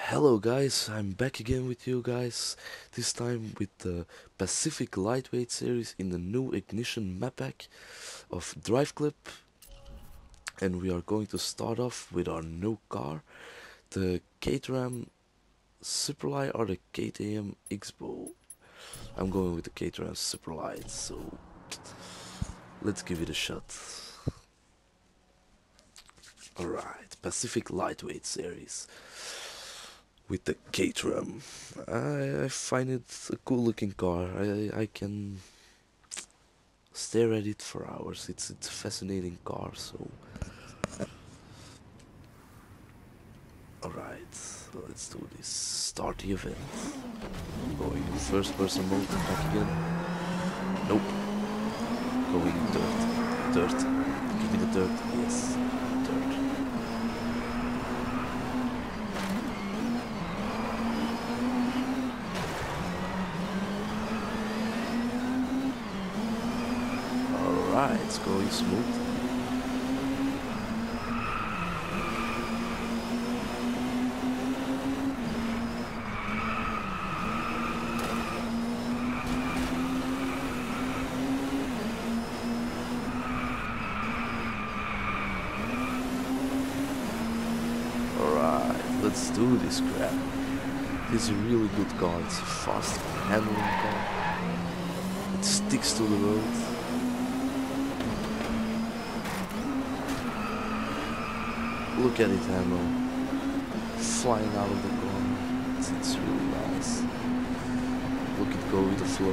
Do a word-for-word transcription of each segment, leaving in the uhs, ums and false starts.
Hello guys, I'm back again with you guys, this time with the Pacific Lightweight series in the new Ignition map pack of Drive Clip, and we are going to start off with our new car, the Caterham Superlight or the K T M X-Bow. I'm going with the Caterham Superlight, so let's give it a shot. Alright, Pacific Lightweight series with the Caterham. I, I find it a cool looking car. I, I can stare at it for hours. It's, it's a fascinating car, so... Alright, so let's do this. Start the event. Going in first person mode, back again. Nope. Going in dirt. Dirt. Give me the dirt. Yes. Dirt. Alright, it's going smooth. Alright, let's do this crap. This is a really good car. It's a fast handling car. It sticks to the road. Look at it, ammo flying out of the corner. It's, it's really nice. Look it go with the flow.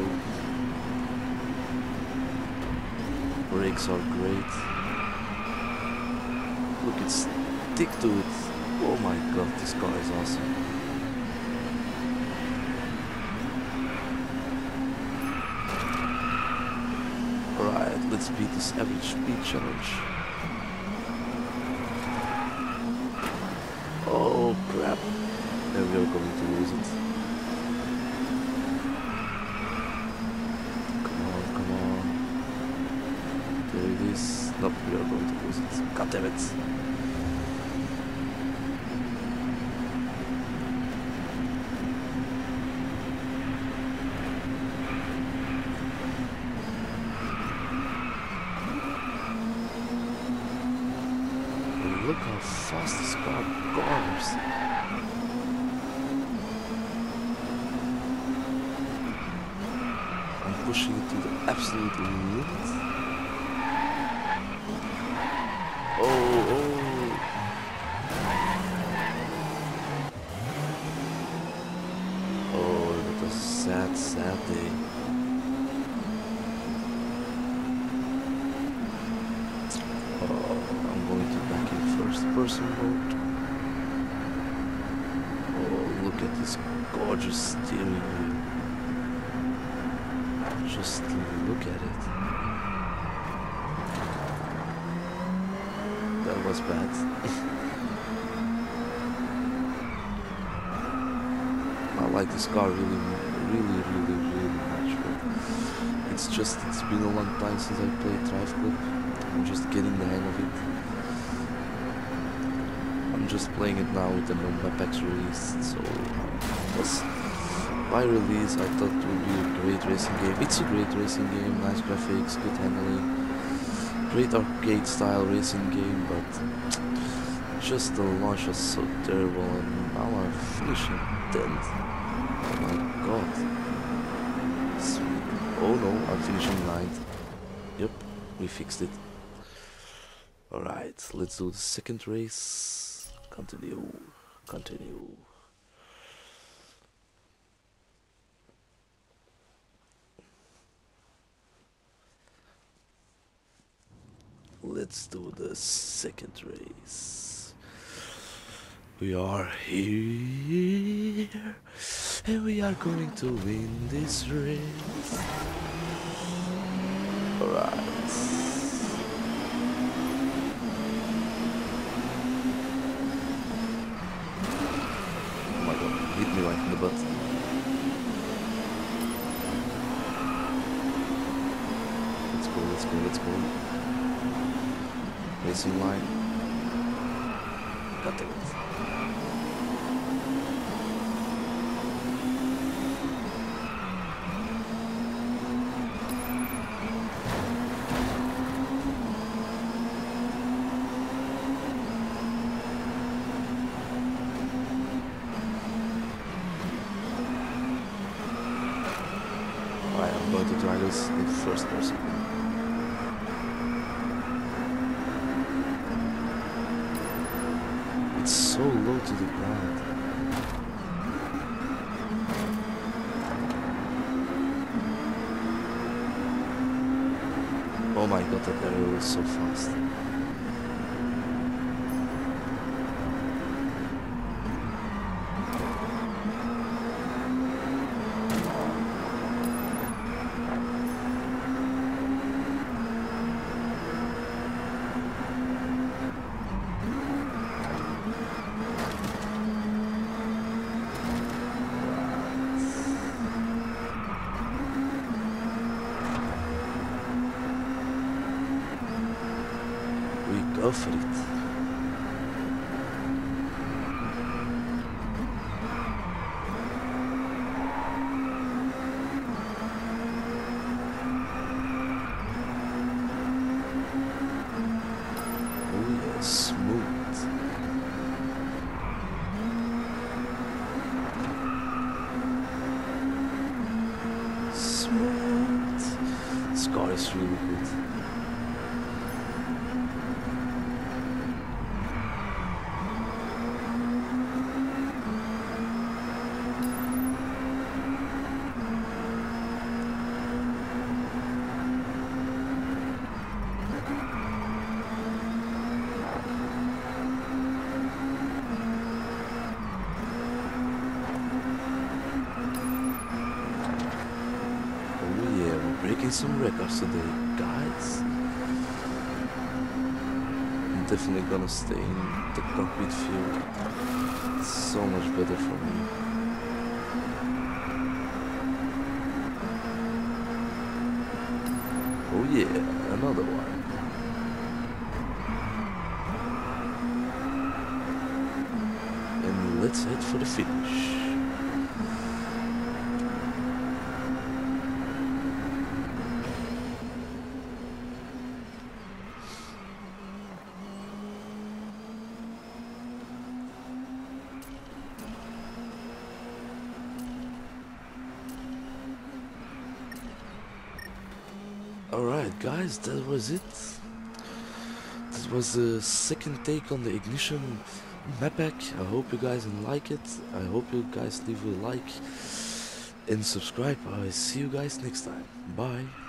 Brakes are great. Look it stick to it. Oh my god, this car is awesome. Alright, let's beat this average speed challenge. Oh crap, and we are going to lose it. Come on, come on. There it is. Nope, we are going to lose it. God damn it. Look how fast this car goes. I'm pushing it to the absolute limit. Oh, oh. Oh, that was a sad, sad day. First person mode. Oh, look at this gorgeous steering wheel. Just look at it. That was bad. I like this car really, really, really, really much. But it's just, it's been a long time since I played Drive Clip. I'm just getting the hang of it. I'm just playing it now with the new map packs released, so was by release I thought it would be a great racing game. It's a great racing game, nice graphics, good handling, great arcade style racing game, but just the launch was so terrible and now I'm finishing tenth. Oh my god. Oh no, I'm finishing ninth. Yep, we fixed it. Alright, let's do the second race. Continue, continue. Let's do the second race. We are here, and we are going to win this race. Alright. Hit me right in the butt. Let's go, let's go, let's go. Racing line. God damn it. try this in first person. It's so low to the ground. Oh my god, that arrow is so fast. Go for it. Oh yeah, smooth. Smooth. This car is really good. Breaking some records today, guys. I'm definitely gonna stay in the cockpit view. It's so much better for me. Oh yeah, another one. And let's head for the finish. Alright guys, that was it. This was the second take on the Ignition map pack. I hope you guys like it. I hope you guys leave a like and subscribe. I see you guys next time. Bye.